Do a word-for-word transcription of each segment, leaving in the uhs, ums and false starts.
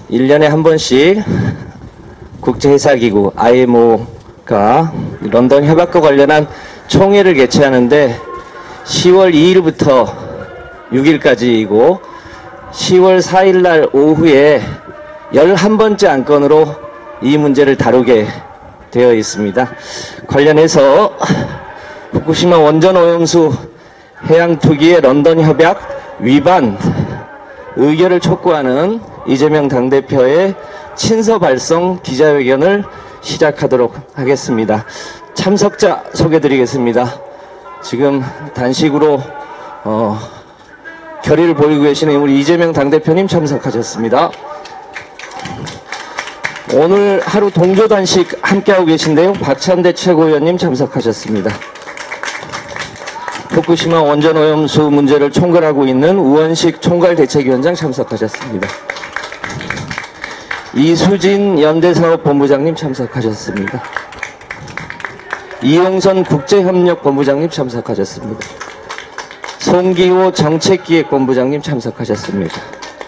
일 년에 한 번씩 국제해사기구 아이엠오가 런던 협약과 관련한 총회를 개최하는데 시월 이일부터 육일까지이고 시월 사일날 오후에 열한 번째 안건으로 이 문제를 다루게 되어 있습니다. 관련해서 후쿠시마 원전 오염수 해양 투기의 런던 협약 위반 의결을 촉구하는 이재명 당대표의 친서 발송 기자회견을 시작하도록 하겠습니다. 참석자 소개드리겠습니다. 지금 단식으로 어, 결의를 보이고 계시는 우리 이재명 당대표님 참석하셨습니다. 오늘 하루 동조 단식 함께하고 계신데요. 박찬대 최고위원님 참석하셨습니다. 후쿠시마 원전 오염수 문제를 총괄하고 있는 우원식 총괄대책위원장 참석하셨습니다. 이수진 연대사업본부장님 참석하셨습니다. 이용선 국제협력본부장님 참석하셨습니다. 송기호 정책기획본부장님 참석하셨습니다.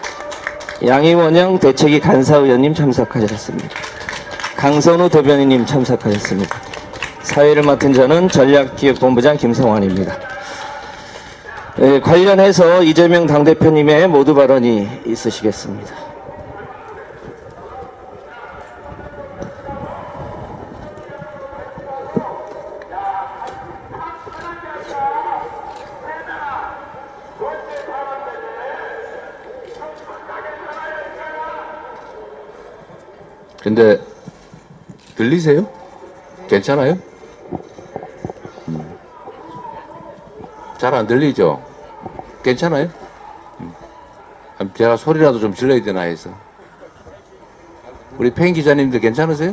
양희원영 대책위 간사의원님 참석하셨습니다. 강선우 대변인님 참석하셨습니다. 사회를 맡은 저는 전략기획본부장 김성환입니다. 예, 관련해서 이재명 당대표님의 모두 발언이 있으시겠습니다. 근데 들리세요? 괜찮아요? 음. 잘 안 들리죠? 괜찮아요? 음. 제가 소리라도 좀 질러야 되나 해서. 우리 팬 기자님들 괜찮으세요?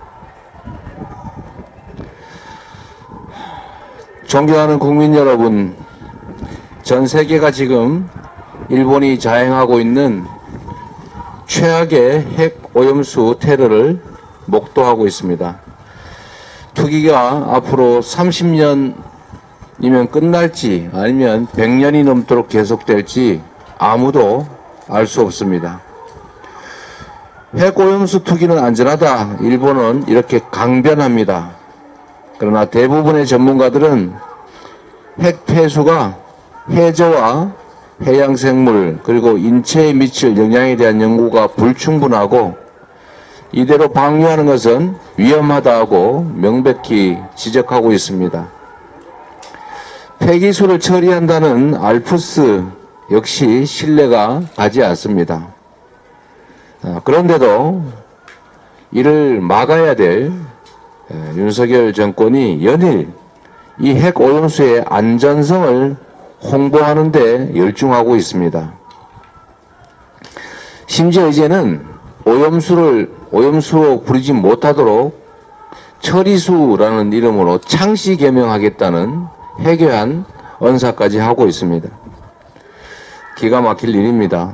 존경하는 국민 여러분, 전 세계가 지금 일본이 자행하고 있는 최악의 핵 오염수 테러를 목도하고 있습니다. 투기가 앞으로 삼십 년이면 끝날지 아니면 백 년이 넘도록 계속될지 아무도 알 수 없습니다. 핵 오염수 투기는 안전하다. 일본은 이렇게 강변합니다. 그러나 대부분의 전문가들은 핵 폐수가 해저와 해양생물 그리고 인체에 미칠 영향에 대한 연구가 불충분하고 이대로 방류하는 것은 위험하다고 명백히 지적하고 있습니다. 폐기수를 처리한다는 알프스 역시 신뢰가 가지 않습니다. 그런데도 이를 막아야 될 윤석열 정권이 연일 이 핵 오염수의 안전성을 홍보하는 데 열중하고 있습니다. 심지어 이제는 오염수를 오염수로 부르지 못하도록 처리수라는 이름으로 창시 개명하겠다는 해괴한 언사까지 하고 있습니다. 기가 막힐 일입니다.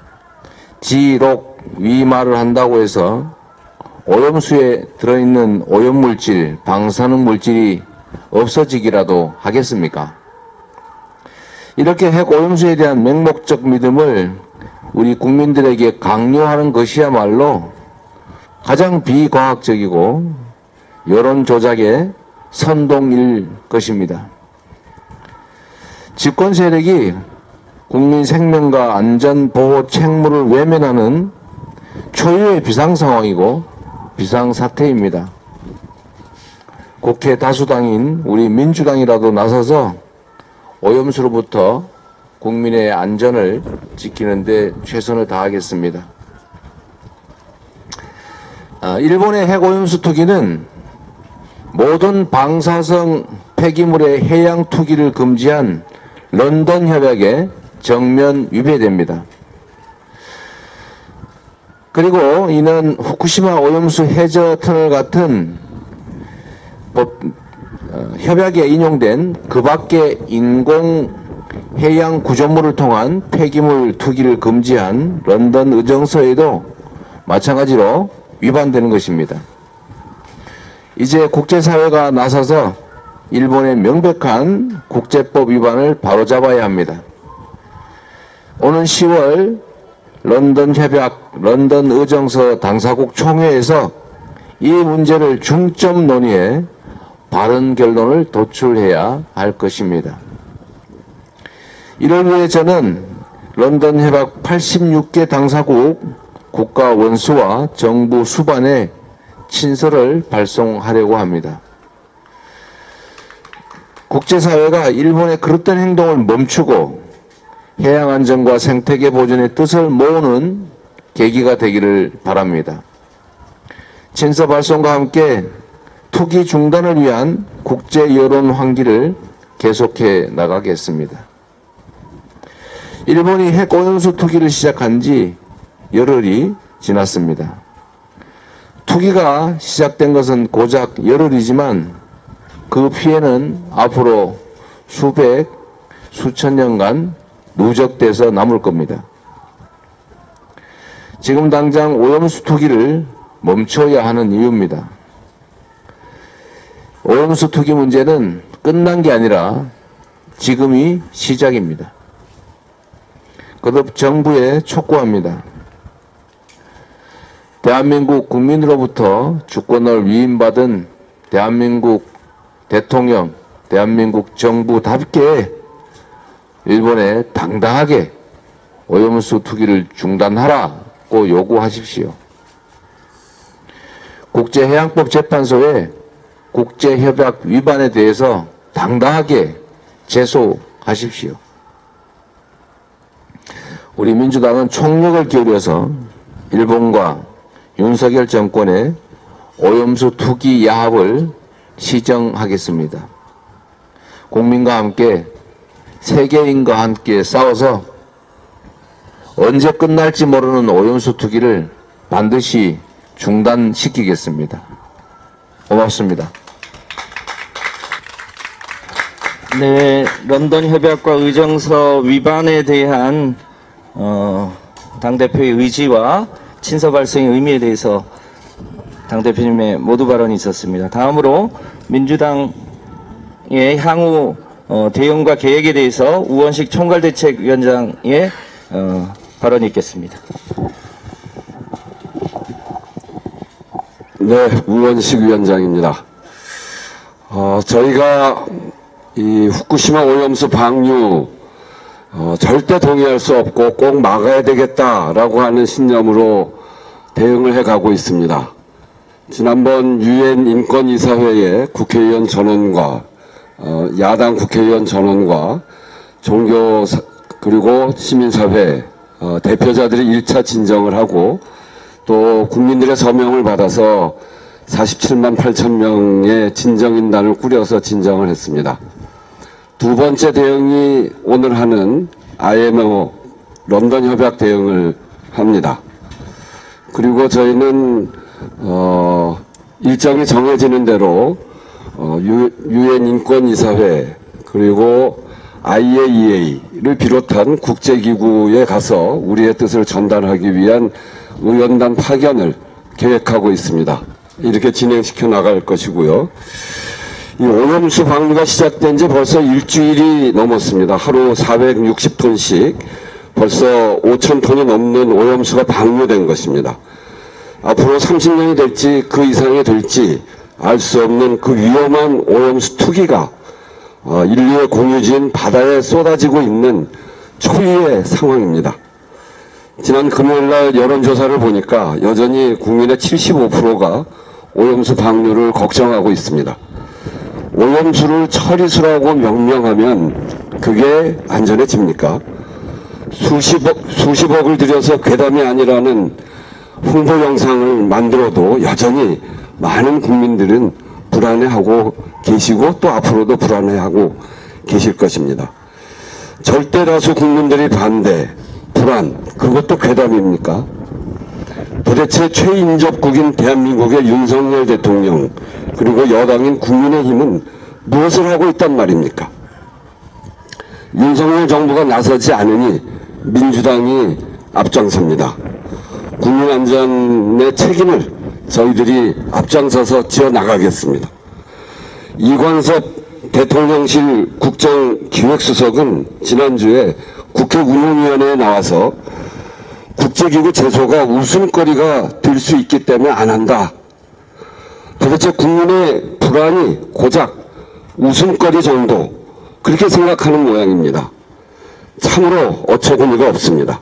지록 위말을 한다고 해서 오염수에 들어있는 오염물질, 방사능 물질이 없어지기라도 하겠습니까? 이렇게 핵 오염수에 대한 맹목적 믿음을 우리 국민들에게 강요하는 것이야말로 가장 비과학적이고 여론 조작의 선동일 것입니다. 집권 세력이 국민 생명과 안전 보호 책무를 외면하는 초유의 비상 상황이고 비상 사태입니다. 국회 다수당인 우리 민주당이라도 나서서 오염수로부터 국민의 안전을 지키는 데 최선을 다하겠습니다. 아, 일본의 핵오염수 투기는 모든 방사성 폐기물의 해양 투기를 금지한 런던 협약에 정면 위배됩니다. 그리고 이는 후쿠시마 오염수 해저 터널 같은 법, 어, 협약에 인용된 그 밖의 인공 해양 구조물을 통한 폐기물 투기를 금지한 런던 의정서에도 마찬가지로 위반되는 것입니다. 이제 국제사회가 나서서 일본의 명백한 국제법 위반을 바로잡아야 합니다. 오는 시월 런던 협약, 런던 의정서 당사국 총회에서 이 문제를 중점 논의해 바른 결론을 도출해야 할 것입니다. 이를 위해 저는 런던 협약 팔십육 개 당사국 국가 원수와 정부 수반에 친서를 발송하려고 합니다. 국제사회가 일본의 그릇된 행동을 멈추고 해양안전과 생태계 보존의 뜻을 모으는 계기가 되기를 바랍니다. 친서 발송과 함께 투기 중단을 위한 국제 여론 환기를 계속해 나가겠습니다. 일본이 핵 오염수 투기를 시작한 지 열흘이 지났습니다. 투기가 시작된 것은 고작 열흘이지만 그 피해는 앞으로 수백, 수천 년간 누적돼서 남을 겁니다. 지금 당장 오염수 투기를 멈춰야 하는 이유입니다. 오염수 투기 문제는 끝난 게 아니라 지금이 시작입니다. 거듭 정부에 촉구합니다. 대한민국 국민으로부터 주권을 위임받은 대한민국 대통령, 대한민국 정부답게 일본에 당당하게 오염수 투기를 중단하라고 요구하십시오. 국제해양법 재판소에 국제협약 위반에 대해서 당당하게 제소하십시오. 우리 민주당은 총력을 기울여서 일본과 윤석열 정권의 오염수 투기 야합을 시정하겠습니다. 국민과 함께 세계인과 함께 싸워서 언제 끝날지 모르는 오염수 투기를 반드시 중단시키겠습니다. 고맙습니다. 네, 런던 협약과 의정서 위반에 대한 어, 당대표의 의지와 친서 발송의 의미에 대해서 당대표님의 모두 발언이 있었습니다. 다음으로 민주당의 향후 어, 대응과 계획에 대해서 우원식 총괄대책위원장의 어, 발언이 있겠습니다. 네, 우원식 위원장입니다. 어, 저희가 이 후쿠시마 오염수 방류 어, 절대 동의할 수 없고 꼭 막아야 되겠다라고 하는 신념으로 대응을 해가고 있습니다. 지난번 유엔 인권이사회에 국회의원 전원과 어, 야당 국회의원 전원과 종교 그리고 시민사회 어, 대표자들이 일 차 진정을 하고 또 국민들의 서명을 받아서 사십칠만 팔천 명의 진정인단을 꾸려서 진정을 했습니다. 두 번째 대응이 오늘 하는 아이엠오 런던 협약 대응을 합니다. 그리고 저희는 어, 일정이 정해지는 대로 어, 유엔 인권이사회 그리고 아이에이이에이를 비롯한 국제기구에 가서 우리의 뜻을 전달하기 위한 의원단 파견을 계획하고 있습니다. 이렇게 진행시켜 나갈 것이고요. 이 오염수 방류가 시작된 지 벌써 일주일이 넘었습니다. 하루 사백육십 톤씩 벌써 오천 톤이 넘는 오염수가 방류된 것입니다. 앞으로 삼십 년이 될지 그 이상이 될지 알 수 없는 그 위험한 오염수 투기가 어, 인류의 공유지인 바다에 쏟아지고 있는 초유의 상황입니다. 지난 금요일날 여론조사를 보니까 여전히 국민의 칠십오 퍼센트가 오염수 방류를 걱정하고 있습니다. 오염수를 처리수라고 명명하면 그게 안전해집니까? 수십억, 수십억을 들여서 괴담이 아니라는 홍보 영상을 만들어도 여전히 많은 국민들은 불안해하고 계시고 또 앞으로도 불안해하고 계실 것입니다. 절대다수 국민들이 반대, 불안, 그것도 괴담입니까? 도대체 최인접국인 대한민국의 윤석열 대통령 그리고 여당인 국민의힘은 무엇을 하고 있단 말입니까? 윤석열 정부가 나서지 않으니 민주당이 앞장섭니다. 국민안전의 책임을 저희들이 앞장서서 지어나가겠습니다. 이관섭 대통령실 국정기획수석은 지난주에 국회 운영위원회에 나와서 국제기구 제소가 웃음거리가 될 수 있기 때문에 안 한다. 도대체 국민의 불안이 고작 웃음거리 정도 그렇게 생각하는 모양입니다. 참으로 어처구니가 없습니다.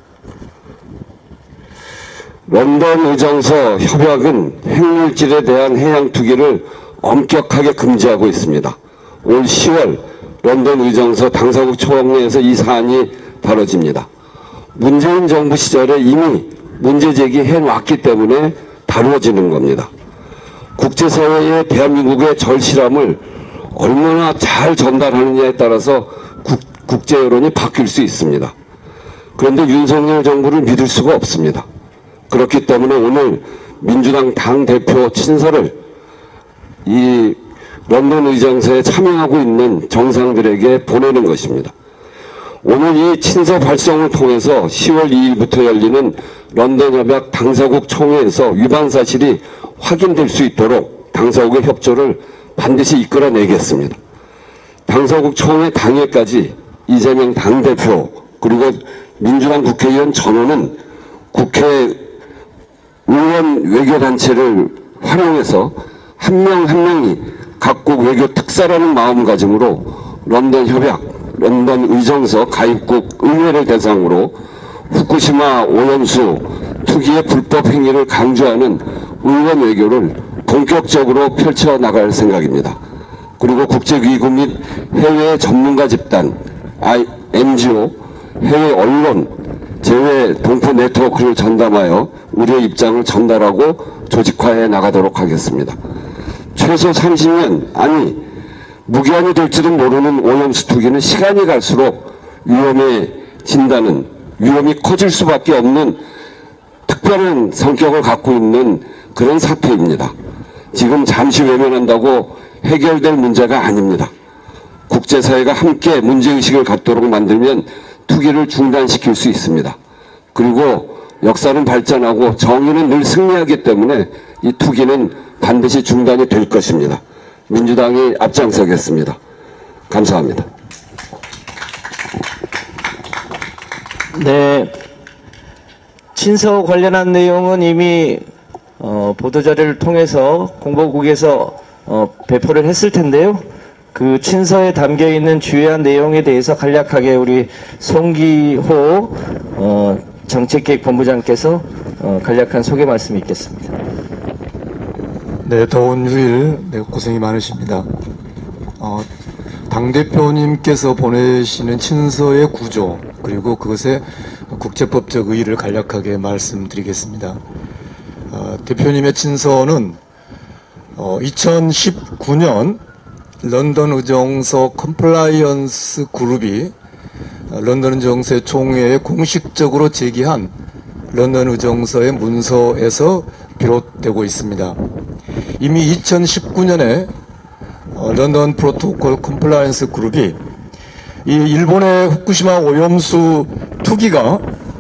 런던 의정서 협약은 핵물질에 대한 해양 투기를 엄격하게 금지하고 있습니다. 올 시월 런던 의정서 당사국 총회에서 이 사안이 다뤄집니다. 문재인 정부 시절에 이미 문제 제기해 놨기 때문에 다루어지는 겁니다. 국제사회의 대한민국의 절실함을 얼마나 잘 전달하느냐에 따라서 국, 국제 여론이 바뀔 수 있습니다. 그런데 윤석열 정부를 믿을 수가 없습니다. 그렇기 때문에 오늘 민주당 당대표 친서를 이 런던 의정서에 참여하고 있는 정상들에게 보내는 것입니다. 오늘 이 친서 발송을 통해서 시월 이일부터 열리는 런던 협약 당사국 총회에서 위반 사실이 확인될 수 있도록 당사국의 협조를 반드시 이끌어내겠습니다. 당사국 총회 당일까지 이재명 당대표 그리고 민주당 국회의원 전원은 국회 의원 외교단체를 활용해서 한 명 한 명이 각국 외교 특사라는 마음가짐으로 런던 협약, 런던 의정서 가입국 의회를 대상으로 후쿠시마 오염수 투기의 불법 행위를 강조하는 의원 외교를 본격적으로 펼쳐나갈 생각입니다. 그리고 국제기구 및 해외 전문가 집단, 엔지오, 해외 언론, 제외 동포 네트워크를 전담하여 우리의 입장을 전달하고 조직화해 나가도록 하겠습니다. 최소 삼십 년, 아니 무기한이 될지도 모르는 오염수 투기는 시간이 갈수록 위험해진다는, 위험이 커질 수밖에 없는 특별한 성격을 갖고 있는 그런 사태입니다. 지금 잠시 외면한다고 해결될 문제가 아닙니다. 국제사회가 함께 문제의식을 갖도록 만들면 투기를 중단시킬 수 있습니다. 그리고 역사는 발전하고 정의는 늘 승리하기 때문에 이 투기는 반드시 중단이 될 것입니다. 민주당이 앞장서겠습니다. 감사합니다. 네, 친서 관련한 내용은 이미 어, 보도자료를 통해서 공보국에서 어, 배포를 했을 텐데요. 그 친서에 담겨있는 주요한 내용에 대해서 간략하게 우리 송기호 어, 정책기획본부장께서 어, 간략한 소개 말씀이 있겠습니다. 네, 더운 휴일 네, 고생이 많으십니다. 어, 당대표님께서 보내시는 친서의 구조 그리고 그것의 국제법적 의의를 간략하게 말씀드리겠습니다. 어, 대표님의 친서는 어, 이천십구 년 런던 의정서 컴플라이언스 그룹이 런던 의정서 총회에 공식적으로 제기한 런던 의정서의 문서에서 비롯되고 있습니다. 이미 이천십구 년에 런던 프로토콜 컴플라이언스 그룹이 이 일본의 후쿠시마 오염수 투기가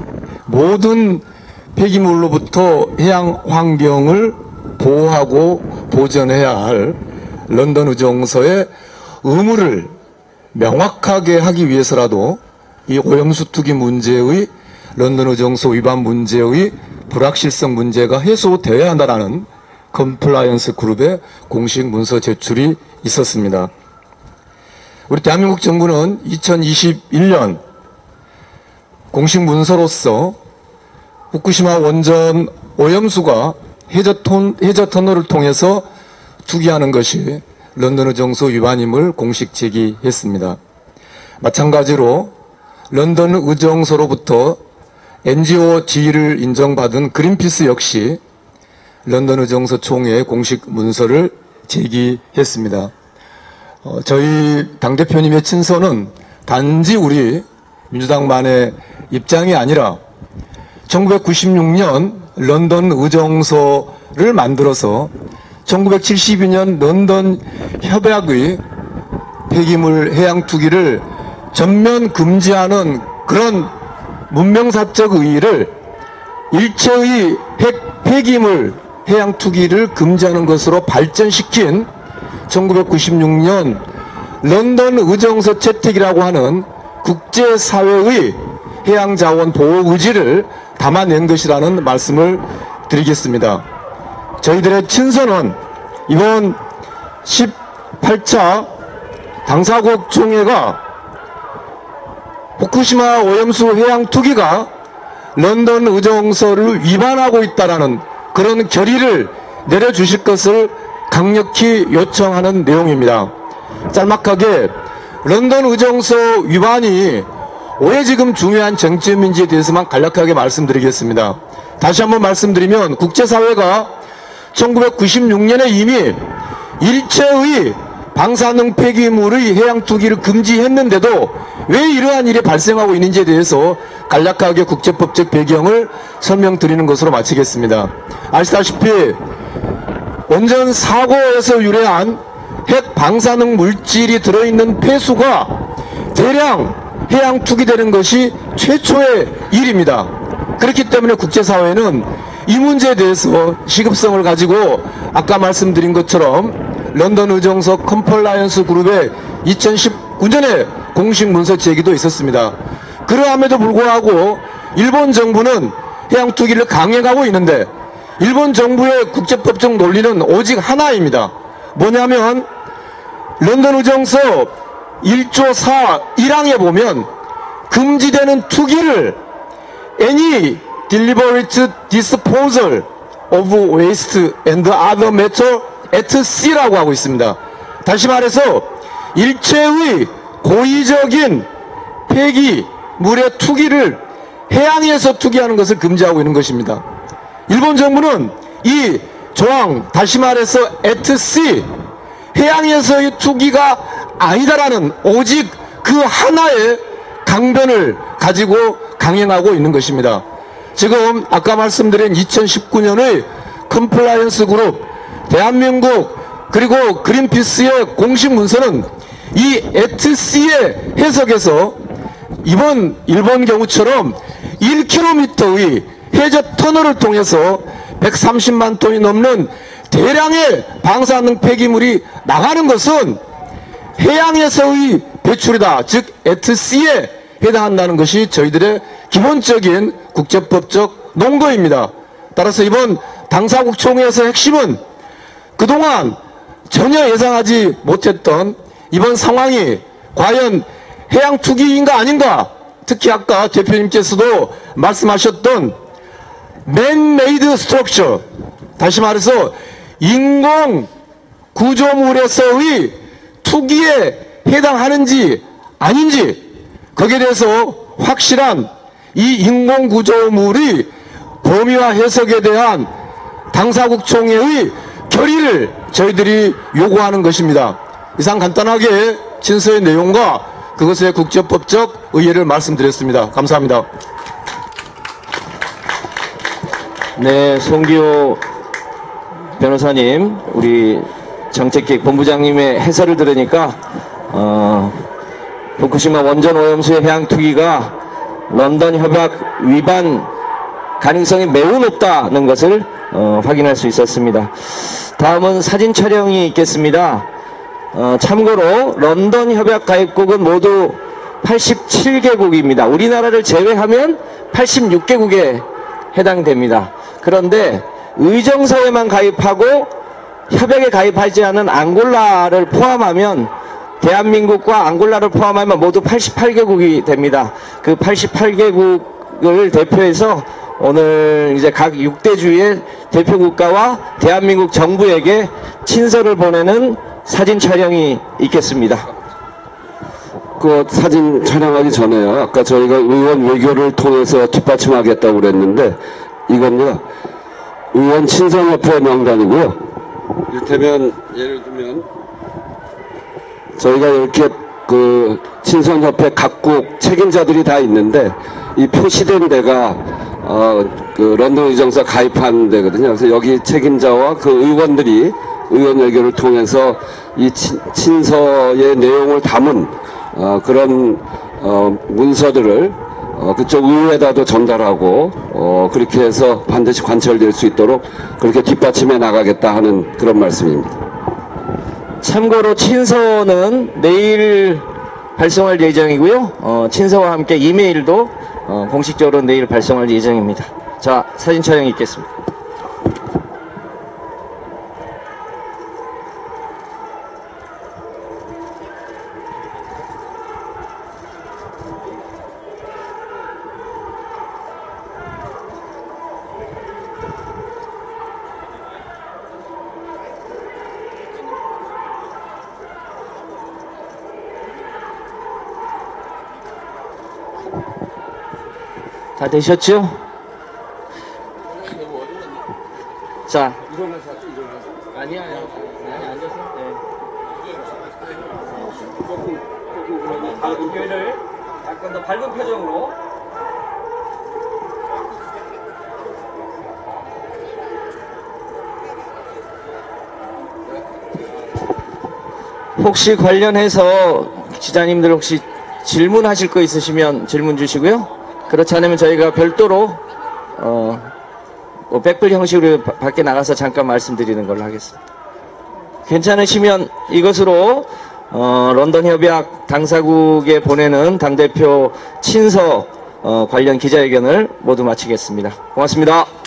모든 폐기물로부터 해양 환경을 보호하고 보전해야 할 런던 의정서의 의무를 명확하게 하기 위해서라도 이 오염수 투기 문제의 런던 의정서 위반 문제의 불확실성 문제가 해소되어야 한다는 컴플라이언스 그룹의 공식 문서 제출이 있었습니다. 우리 대한민국 정부는 이천이십일 년 공식 문서로서 후쿠시마 원전 오염수가 해저톤, 해저터널을 통해서 투기하는 것이 런던 의정서 위반임을 공식 제기했습니다. 마찬가지로 런던 의정서로부터 엔지오 지위를 인정받은 그린피스 역시 런던 의정서 총회에 공식 문서를 제기했습니다. 어, 저희 당대표님의 친서는 단지 우리 민주당만의 입장이 아니라 천구백구십육 년 런던 의정서를 만들어서 천구백칠십이 년 런던 협약의 폐기물 해양 투기를 전면 금지하는 그런 문명사적 의의를 일체의 핵 폐기물 해양 투기를 금지하는 것으로 발전시킨 천구백구십육 년 런던 의정서 채택이라고 하는 국제사회의 해양자원 보호 의지를 담아낸 것이라는 말씀을 드리겠습니다. 저희들의 친서는 이번 십팔 차 당사국 총회가 후쿠시마 오염수 해양 투기가 런던 의정서를 위반하고 있다라는 그런 결의를 내려주실 것을 강력히 요청하는 내용입니다. 짤막하게 런던 의정서 위반이 왜 지금 중요한 쟁점인지에 대해서만 간략하게 말씀드리겠습니다. 다시 한번 말씀드리면 국제사회가 천구백구십육 년에 이미 일체의 방사능 폐기물의 해양 투기를 금지했는데도 왜 이러한 일이 발생하고 있는지에 대해서 간략하게 국제법적 배경을 설명드리는 것으로 마치겠습니다. 아시다시피 원전 사고에서 유래한 핵 방사능 물질이 들어있는 폐수가 대량 해양 투기되는 것이 최초의 일입니다. 그렇기 때문에 국제사회는 이 문제에 대해서 시급성을 가지고 아까 말씀드린 것처럼 런던 의정서 컴플라이언스 그룹의 이천십구 년에 공식 문서 제기도 있었습니다. 그러함에도 불구하고 일본 정부는 해양 투기를 강행하고 있는데 일본 정부의 국제법적 논리는 오직 하나입니다. 뭐냐면 런던 의정서 일 조 사 일 항에 보면 금지되는 투기를 any deliberate disposal of waste and other matter at sea라고 하고 있습니다. 다시 말해서 일체의 고의적인 폐기물의 투기를 해양에서 투기하는 것을 금지하고 있는 것입니다. 일본 정부는 이 조항, 다시 말해서 at sea, 해양에서의 투기가 아니다라는 오직 그 하나의 강변을 가지고 강행하고 있는 것입니다. 지금 아까 말씀드린 이천십구 년의 컴플라이언스 그룹, 대한민국 그리고 그린피스의 공식 문서는 이 at sea의 해석에서 이번 일본 경우처럼 일 킬로미터의 해저 터널을 통해서 백삼십만 톤이 넘는 대량의 방사능 폐기물이 나가는 것은 해양에서의 배출이다. 즉 at sea에 해당한다는 것이 저희들의 기본적인 국제법적 논거입니다. 따라서 이번 당사국 총회에서 핵심은 그동안 전혀 예상하지 못했던 이번 상황이 과연 해양 투기인가 아닌가, 특히 아까 대표님께서도 말씀하셨던 man-made structure, 다시 말해서 인공 구조물에서의 투기에 해당하는지 아닌지, 거기에 대해서 확실한 이 인공 구조물의 범위와 해석에 대한 당사국 총회의 결의를 저희들이 요구하는 것입니다. 이상 간단하게 친서의 내용과 그것의 국제법적 의의를 말씀드렸습니다. 감사합니다. 네, 송기호 변호사님, 우리 정책기획 본부장님의 해설을 들으니까 어, 후쿠시마 원전 오염수의 해양 투기가 런던 협약 위반 가능성이 매우 높다는 것을 어, 확인할 수 있었습니다. 다음은 사진 촬영이 있겠습니다. 어, 참고로 런던 협약 가입국은 모두 팔십칠 개국입니다. 우리나라를 제외하면 팔십육 개국에 해당됩니다. 그런데 의정서에만 가입하고 협약에 가입하지 않은 앙골라를 포함하면, 대한민국과 앙골라를 포함하면 모두 팔십팔 개국이 됩니다. 그 팔십팔 개국을 대표해서 오늘 이제 각 육 대주의 대표 국가와 대한민국 정부에게 친서를 보내는 사진 촬영이 있겠습니다. 그 사진 촬영하기 전에요. 아까 저희가 의원 외교를 통해서 뒷받침하겠다고 그랬는데 이건요, 의원 친선협회 명단이고요. 이를테면 예를 들면 저희가 이렇게 그 친선협회 각국 책임자들이 다 있는데 이 표시된 데가 어 그 런던 의정서 가입한 데거든요. 그래서 여기 책임자와 그 의원들이 의원 외교를 통해서 이 친, 친서의 내용을 담은 어 그런 어 문서들을 어 그쪽 의회에다도 전달하고 어 그렇게 해서 반드시 관철될 수 있도록 그렇게 뒷받침해 나가겠다 하는 그런 말씀입니다. 참고로 친서는 내일 발송할 예정이고요. 어, 친서와 함께 이메일도 어, 공식적으로 내일 발송할 예정입니다. 자, 사진 촬영 있겠습니다. 다 되셨죠? 자, 이러면서 하죠, 이러면서. 아니야, 아니야. 아니, 앉아서. 네. 밝은 표를 약간 더 밝은 표정으로. 혹시 관련해서 기자님들 혹시 질문하실 거 있으시면 질문 주시고요. 그렇지 않으면 저희가 별도로 어, 뭐 백불 형식으로 바, 밖에 나가서 잠깐 말씀드리는 걸로 하겠습니다. 괜찮으시면 이것으로 어, 런던 협약 당사국에 보내는 당대표 친서 어, 관련 기자회견을 모두 마치겠습니다. 고맙습니다.